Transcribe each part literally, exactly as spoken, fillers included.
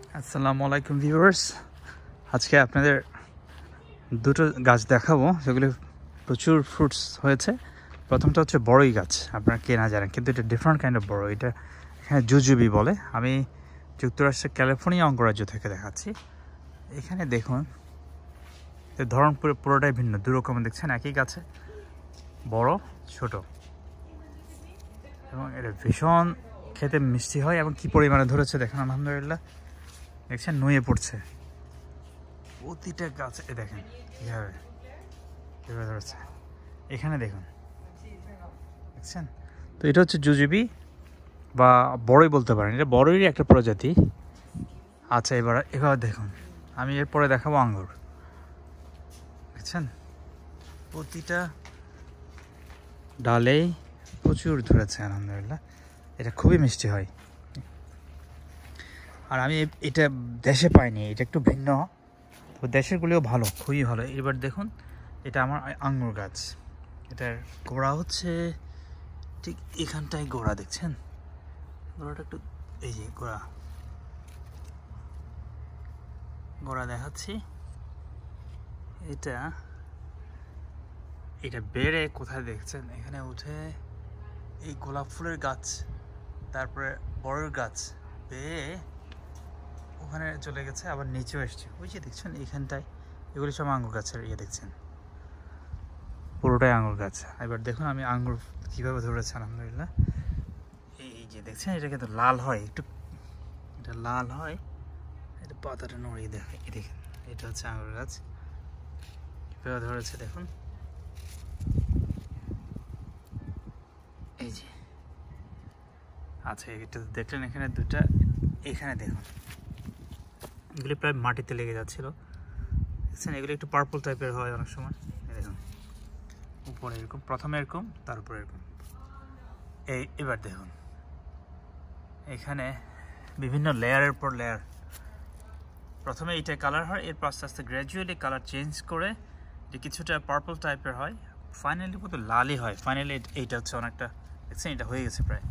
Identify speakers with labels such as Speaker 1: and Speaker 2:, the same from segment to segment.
Speaker 1: আসসালামু আলাইকুম ভিউয়ার্স, আজকে আপনাদের দুটো গাছ দেখাবো যেগুলো প্রচুর ফ্রুটস হয়েছে। প্রথমটা হচ্ছে বড়ই গাছ, আপনারা কে না জানেন, কিন্তু এটা ডিফারেন্ট কাইন্ড অফ বড়। এটা এখানে জুজুবি বলে। আমি যুক্তরাষ্ট্রের ক্যালিফোর্নিয়া অঙ্গরাজ্য থেকে দেখাচ্ছি। এখানে দেখুন এর ধরন পুরো পুরোটাই ভিন্ন, দু রকম দেখছেন একই গাছে, বড় ছোট, এবং এটা ভীষণ খেতে মিষ্টি হয় এবং কী পরিমাণে ধরেছে দেখেন, আলহামদুলিল্লাহ। দেখছেন নুয়ে পড়ছে প্রতিটা গাছে, এ দেখেন কীভাবে কীভাবে ধরেছে। এখানে দেখুন, দেখছেন তো, এটা হচ্ছে জুজুবি বা বড়ই বলতে পারেন, এটা বড়ইরই একটা প্রজাতি। আচ্ছা, এবার এবার দেখুন, আমি এরপরে দেখাবো আঙ্গুর। দেখছেন প্রতিটা ডালেই প্রচুর ধরেছে আলহামদুলিল্লাহ, এটা খুবই মিষ্টি হয়। আর আমি এটা দেশে পাইনি, এটা একটু ভিন্ন, তো দেশেরগুলিও ভালো, খুবই ভালো। এবার দেখুন, এটা আমার আঙ্গুর গাছ, এটার গোড়া হচ্ছে ঠিক এখানটায় গোড়া, দেখছেন গোড়াটা একটু, এই যে গোড়া গোড়া দেখাচ্ছি। এটা এটা বেড়ে কোথায় দেখছেন, এখানে উঠে এই গোলাপ ফুলের গাছ, তারপরে বড়ের গাছ বেয়ে ওখানে চলে গেছে, আবার নিচেও এসছে, ওই যে দেখছেন এইখানটায়। এগুলি সব আঙ্গুর গাছের ইয়ে, দেখছেন পুরোটাই আঙ্গুর গাছ। এবার দেখুন আমি আঙ্গুর কীভাবে ধরেছি আলহামদুলিল্লাহ। এই যে দেখছেন, এটা কিন্তু লাল হয় একটু, এটা লাল হয়, এটা পাতাটা নড়িয়ে দেখে, এই দেখেন এটা হচ্ছে আঙ্গুর গাছ, কীভাবে ধরেছে দেখুন। এই যে আচ্ছা, এটা দেখলেন এখানে দুটা, এখানে দেখুন এগুলি প্রায় মাটিতে লেগে যাচ্ছিল, দেখছেন এগুলি একটু পার্পল টাইপের হয় অনেক সময়। দেখুন উপরে এরকম, প্রথমে এরকম, তারপরে এরকম। এই এবার দেখুন এখানে বিভিন্ন লেয়ারের পর লেয়ার, প্রথমে এইটা কালার হয়, এরপর আস্তে আস্তে গ্র্যাজুয়ালি কালার চেঞ্জ করে যে কিছুটা পার্পল টাইপের হয়, ফাইনালি কত লালই হয়। ফাইনালি এইটা হচ্ছে অনেকটা, দেখছেন এটা হয়ে গেছে প্রায়।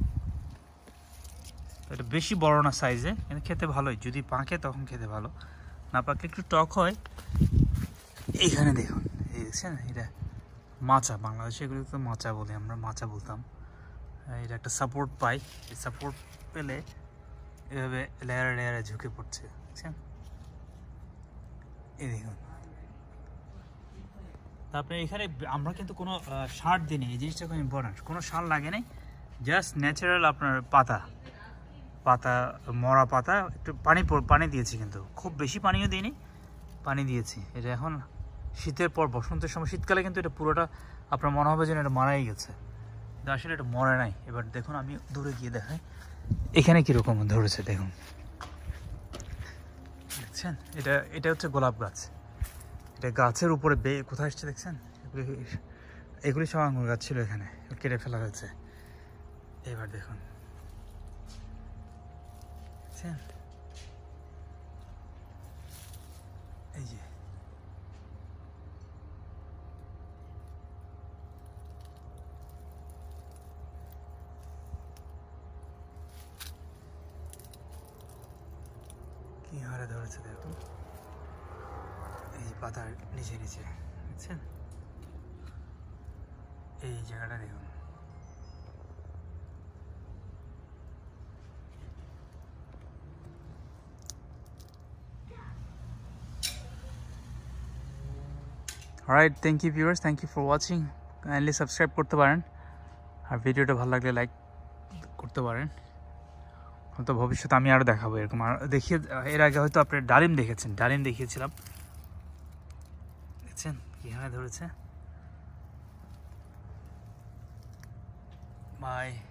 Speaker 1: এটা বেশি বড় না সাইজে, কিন্তু খেতে ভালোই, যদি পাকে তখন খেতে ভালো, না পাকলে একটু টক হয়। এইখানে দেখুন, এই দেখছেন এটা মাচা, বাংলাদেশে এগুলো তো মাচা বলি, আমরা মাচা বলতাম। এটা একটা সাপোর্ট পাই, এই সাপোর্ট পেলে এভাবে লেয়ারে লেয়ারে ঝুঁকে পড়ছে, দেখছেন এই দেখুন। তারপরে এখানে আমরা কিন্তু কোনো সার দিই, এই জিনিসটা খুব ইম্পর্টেন্ট, কোনো সার লাগে নাই, জাস্ট ন্যাচারাল আপনার পাতা পাতা মরা পাতা, একটু পানি পানি দিয়েছি, কিন্তু খুব বেশি পানিও দিইনি, পানি দিয়েছি। এটা এখন শীতের পর বসন্তের সময়, শীতকালে কিন্তু এটা পুরোটা আপনার মনে হবে যেন এটা মারাই গেছে, কিন্তু আসলে এটা মরে নাই। এবার দেখুন আমি দূরে গিয়ে দেখাই এখানে কীরকম ধরেছে দেখুন, দেখছেন এটা এটা হচ্ছে গোলাপ গাছ, এটা গাছের উপরে বে কোথায় এসছে দেখছেন, এগুলি এগুলি সব আঙুর গাছ ছিল, এখানে কেটে ফেলা হয়েছে। এবার দেখুন, দেখছেন এই যে কি হারে ধরেছে দেখুন, এই যে পাতার নিচে নিচে, দেখছেন এই জায়গাটা দেখুন। Alright, thank you viewers, thank you for watching. Kindly subscribe করতে পারেন, আর ভিডিওটা ভালো লাগলে লাইক করতে পারেন। হয়তো ভবিষ্যতে আমি আরও দেখাবো এরকম, আর দেখিয়ে, এর আগে হয়তো আপনি ডালিম দেখেছেন, ডালিম দেখিয়েছিলাম, দেখছেন কীভাবে ধরেছে। বাই।